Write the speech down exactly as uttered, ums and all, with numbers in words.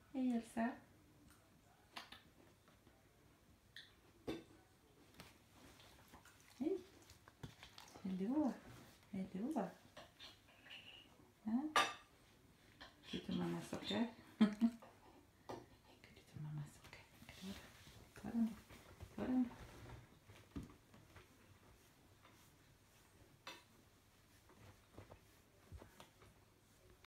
Hej Elsa. Hej. Hallå. Hallå. Ja. Lite mamma socker.